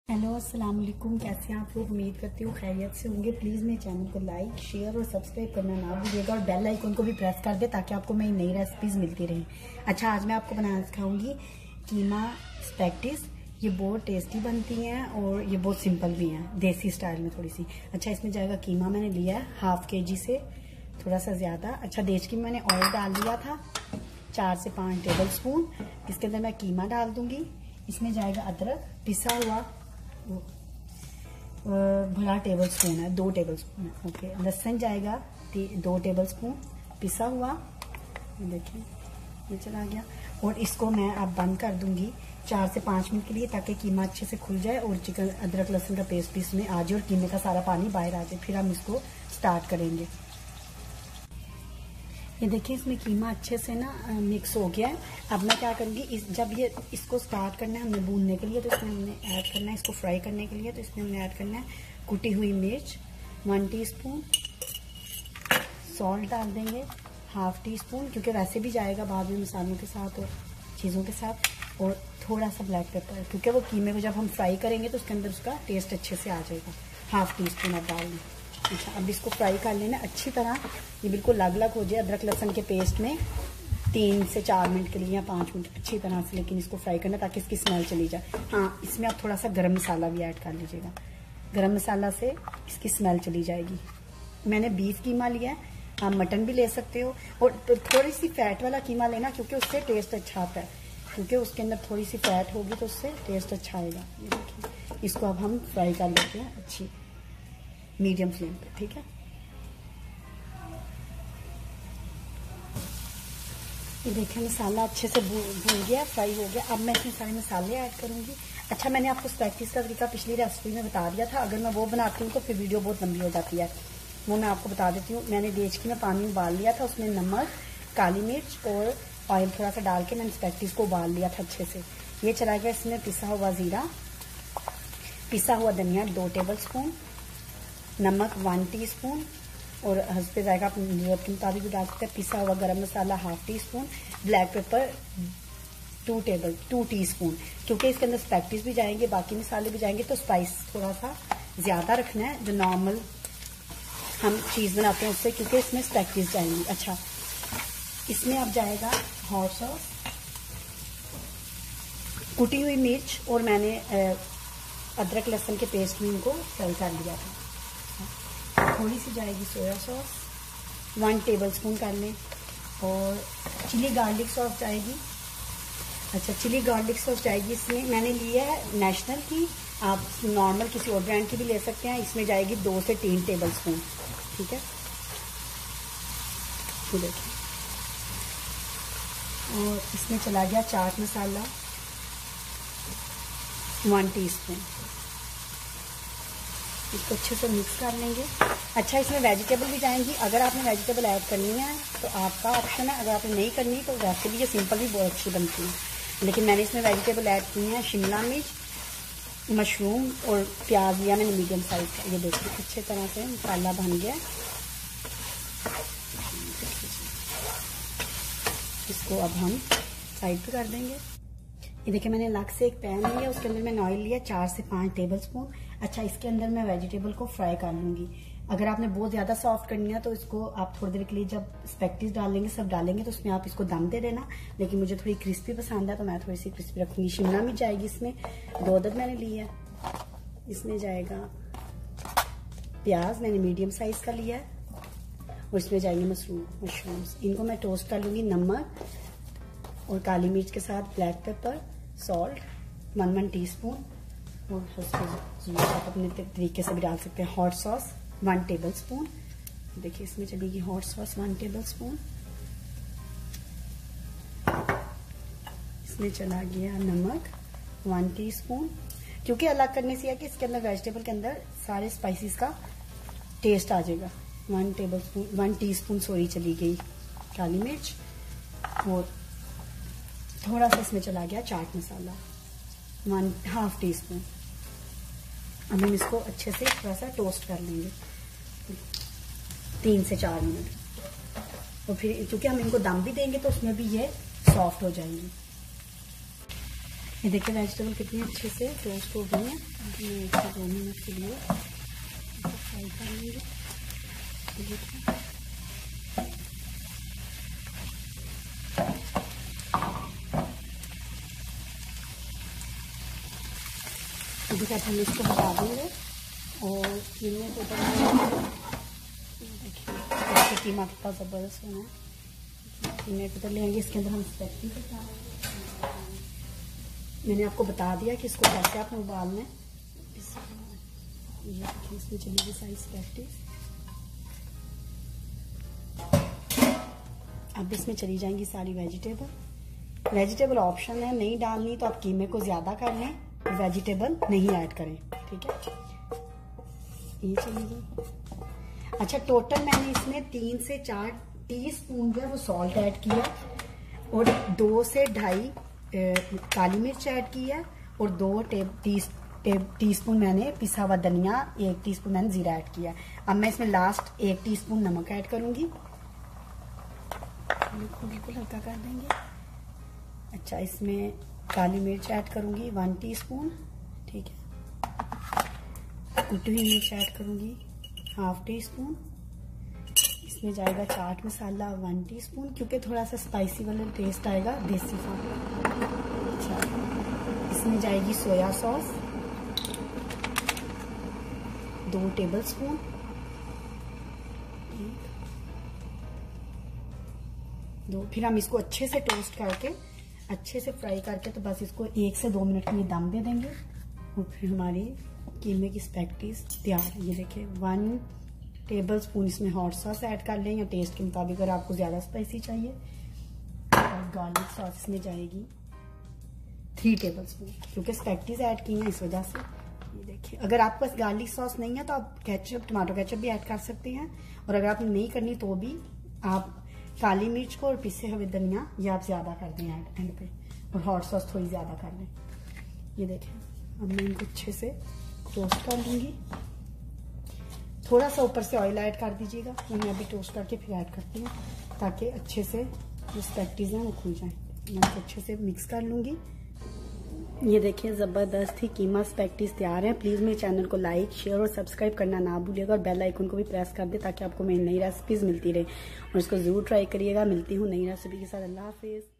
Hello अस्सलाम वालेकुम। कैसे हैं आप लोग? उम्मीद करती हूँ खैरियत से होंगे। प्लीज़ मेरे चैनल को लाइक शेयर और सब्सक्राइब करना ना भूलिएगा और बेल आइकन को भी प्रेस कर दे ताकि आपको मेरी नई रेसिपीज़ मिलती रहें। अच्छा, आज मैं आपको बनाना सिखाऊंगी कीमा स्पैगेटीज। ये बहुत टेस्टी बनती हैं और ये बहुत सिंपल भी हैं, देसी स्टाइल में थोड़ी सी। अच्छा, इसमें जाएगा कीमा। मैंने लिया है 1/2 kg से थोड़ा सा ज़्यादा। अच्छा, देश की मैंने ऑयल डाल दिया था 4 से 5 टेबल स्पून। इसके अंदर मैं कीमा डाल दूंगी। इसमें जाएगा अदरक पिसा हुआ, बड़ा टेबल स्पून है, 2 टेबल स्पून है। ओके, लहसुन जाएगा 2 टेबल स्पून पिसा हुआ। देखिए ये चला गया। और इसको मैं अब बंद कर दूंगी 4 से 5 मिनट के लिए ताकि कीमा अच्छे से खुल जाए और चिकन अदरक लहसुन का पेस्ट भी इसमें आ जाए और कीमे का सारा पानी बाहर आ जाए। फिर हम इसको स्टार्ट करेंगे। ये देखिए इसमें कीमा अच्छे से ना मिक्स हो गया है। अब मैं क्या करूँगी, जब ये इसको स्टार्ट करना है हमने भूनने के लिए, तो इसमें हमने ऐड करना है, इसको फ्राई करने के लिए तो इसमें हमने ऐड करना है कुटी हुई मिर्च 1 टीस्पून, सॉल्ट डाल देंगे 1/2 टीस्पून क्योंकि वैसे भी जाएगा बाद में मसालों के साथ और चीज़ों के साथ, और थोड़ा सा ब्लैक पेपर क्योंकि वो कीमे को जब हम फ्राई करेंगे तो उसके अंदर उसका टेस्ट अच्छे से आ जाएगा। 1/2 टीस्पून अब डाल दें। अच्छा, अब इसको फ्राई कर लेना अच्छी तरह, ये बिल्कुल लग लग हो जाए अदरक लहसुन के पेस्ट में 3 से 4 मिनट के लिए या 5 मिनट अच्छी तरह से, लेकिन इसको फ्राई करना ताकि इसकी स्मेल चली जाए। हाँ, इसमें आप थोड़ा सा गरम मसाला भी ऐड कर लीजिएगा, गरम मसाला से इसकी स्मेल चली जाएगी। मैंने बीफ कीमा लिया है, आप मटन भी ले सकते हो और थोड़ी सी फैट वाला कीमा लेना क्योंकि उससे टेस्ट अच्छा आता है, क्योंकि उसके अंदर थोड़ी सी फैट होगी तो उससे टेस्ट अच्छा आएगा। ये देखिए, इसको अब हम फ्राई कर लेते हैं अच्छी मीडियम फ्लेम पे, ठीक है। ये देखिए मसाला अच्छे से भून गया, फ्राई हो गया। अब मैं इसमें सारे मसाले ऐड करूंगी। अच्छा, मैंने आपको स्पैगेटीज का तरीका पिछली रेसिपी में बता दिया था, अगर मैं वो बनाती हूँ तो फिर वीडियो बहुत लंबी हो जाती है, वो मैं आपको बता देती हूँ। मैंने देचकी में पानी उबाल लिया था, उसमें नमक काली मिर्च और ऑयल थोड़ा सा डाल के मैंने स्पैगेटीज को उबाल लिया था अच्छे से। ये चला गया। इसमें पिसा हुआ जीरा, पिसा हुआ धनिया 2 टेबल स्पून, नमक 1 टीस्पून और हंसपे जाएगा अपनी जरूरत के मुताबिक भी डाल सकते हैं। पिसा हुआ garam masala 1/2 teaspoon, black pepper 2 teaspoon क्योंकि इसके अंदर स्पैगेटीज भी जाएंगे, बाकी मसाले भी जाएंगे तो स्पाइस थोड़ा सा ज्यादा रखना है जो नॉर्मल हम चीज बनाते हैं उससे, क्योंकि इसमें स्पैगेटीज जाएंगी। अच्छा, इसमें अब जाएगा हॉट सॉस, कुटी हुई मिर्च और मैंने अदरक लहसुन के पेस्ट में इनको फ्राई कर लिया था। थोड़ी सी जाएगी सोया सॉस 1 टेबल स्पून कर लें और चिली गार्लिक सॉस जाएगी। अच्छा, चिली गार्लिक सॉस जाएगी, इसमें मैंने लिया है नेशनल की, आप नॉर्मल किसी और ब्रांड की भी ले सकते हैं। इसमें जाएगी 2 से 3 टेबल स्पून, ठीक है। तो देखिए, और इसमें चला गया चाट मसाला 1 टीस्पून। इसको अच्छे से मिक्स कर लेंगे। अच्छा, इसमें वेजिटेबल भी जाएंगी, अगर आपने वेजिटेबल ऐड करनी है तो आपका ऑप्शन है, अगर आपने नहीं करनी तो वैसे भी ये सिंपल भी बहुत अच्छी बनती है, लेकिन मैंने इसमें वेजिटेबल ऐड की है शिमला मिर्च, मशरूम और प्याज लिया मैंने मीडियम साइज का। ये देखिए अच्छे तरह से मसाला बन गया। इसको अब हम साइड पे कर देंगे। ये देखिए मैंने अलग से एक पैन लिया, उसके अंदर मैंने ऑयल लिया 4 से 5 टेबल स्पून। अच्छा, इसके अंदर मैं वेजिटेबल को फ्राई कर लूंगी। अगर आपने बहुत ज्यादा सॉफ्ट करनी है तो इसको आप थोड़ी देर के लिए जब स्पैगेटीज डालेंगे सब डालेंगे तो उसमें आप इसको दम दे देना, लेकिन मुझे थोड़ी क्रिस्पी पसंद है तो मैं थोड़ी सी क्रिस्पी रखूंगी। शिमला मिर्च जाएगी इसमें 2 अदद मैंने ली है। इसमें जाएगा प्याज, मैंने मीडियम साइज का लिया है और इसमें जाएंगे मशरूम्स। इनको मैं टोस्ट कर लूंगी नमक और काली मिर्च के साथ, ब्लैक पेपर, सॉल्ट 1 टीस्पून और आप अपने तरीके से भी डाल सकते हैं। Hot sauce 1 tablespoon. देखिए इसमें चलेगी हॉट सॉस 1 टेबल स्पून। इसमें चला गया नमक 1 टीस्पून, क्योंकि अलग करने से है कि इसके अंदर वेजिटेबल के अंदर सारे स्पाइसेस का टेस्ट आ जाएगा। 1 टीस्पून सॉरी चली गई काली मिर्च और थोड़ा सा इसमें चला गया चाट मसाला 1/2 टीस्पून। अब हम इसको अच्छे से थोड़ा सा टोस्ट कर लेंगे 3 से 4 मिनट, और फिर क्योंकि हम इनको दम भी देंगे तो उसमें भी ये सॉफ्ट हो जाएंगी। ये देखिए वेजिटेबल कितनी अच्छे से रोस्ट हो गई है। मैं इसको 2 मिनट के लिए फ्राई कर लूँगी। देखिए हम इसको हटा देंगे और कीमे को देखिए कीमा कितना ज़बरदस्त होना है। कीमे को तो लेंगे, इसके अंदर हम स्पेगेटी करना है। मैंने आपको बता दिया कि इसको कैसे आप उबालना है। ये देखिए इसमें चलेगी सारी स्पेगेटी। अब इसमें चली जाएंगी सारी वेजिटेबल। वेजिटेबल ऑप्शन है, नहीं डालनी तो आप कीमे को ज़्यादा कर लें, वेजिटेबल नहीं ऐड करें, ठीक है। ये चलेगी। अच्छा, टोटल मैंने इसमें 3 से 4 टीस्पून जो है वो सॉल्ट ऐड किया और 2 से 2.5 काली मिर्च ऐड की है और 2 टीस्पून मैंने पिसा हुआ धनिया, 1 टीस्पून मैंने जीरा ऐड किया। अब मैं इसमें लास्ट 1 टीस्पून नमक ऐड करूंगी। बिल्कुल हल्का कर देंगे। अच्छा, इसमें काली मिर्च ऐड करूंगी 1 टीस्पून, ठीक है। कुटी हुई मिर्च ऐड करूंगी 1/2 टीस्पून। इसमें जाएगा चाट मसाला 1 टीस्पून, क्योंकि थोड़ा सा स्पाइसी वाला टेस्ट आएगा, देसी सा। अच्छा, इसमें जाएगी सोया सॉस 2 टेबलस्पून। फिर हम इसको अच्छे से टोस्ट करके, अच्छे से फ्राई करके, तो बस इसको 1 से 2 मिनट के लिए दम दे देंगे और फिर हमारी कीमे की स्पेगेटीज तैयार है। ये देखिए 1 टेबलस्पून इसमें हॉट सॉस ऐड कर लें या टेस्ट के मुताबिक, अगर आपको ज़्यादा स्पाइसी चाहिए। और गार्लिक सॉस इसमें जाएगी 3 टेबलस्पून, क्योंकि स्पेगेटीज ऐड की हैं इस वजह से। ये देखिए, अगर आपके पास गार्लिक सॉस नहीं है तो आप केचप, टमाटो केचप भी ऐड कर सकते हैं। और अगर आपने नहीं करनी तो भी आप काली मिर्च को और पिसे हुए धनिया ये आप ज़्यादा कर दें एंड पे, और हॉट सॉस थोड़ी ज़्यादा कर लें। ये देखें, अब मैं इनको अच्छे से टोस्ट कर लूँगी। थोड़ा सा ऊपर से ऑयल ऐड कर दीजिएगा, मैं अभी टोस्ट करके फिर ऐड करती हूँ, ताकि अच्छे से जो स्पेगेटीज हैं वो खुल जाएँ। मैं इसको अच्छे से मिक्स कर लूँगी। ये देखिए ज़बरदस्त ही कीमा स्पेगेटीज तैयार हैं। प्लीज़ मेरे चैनल को लाइक, शेयर और सब्सक्राइब करना ना भूलिएगा और बेल आइकन को भी प्रेस कर दे, ताकि आपको मेरी नई रेसिपीज़ मिलती रहे, और इसको ज़रूर ट्राई करिएगा। मिलती हूँ नई रेसिपी के साथ। अल्लाह हाफिज़।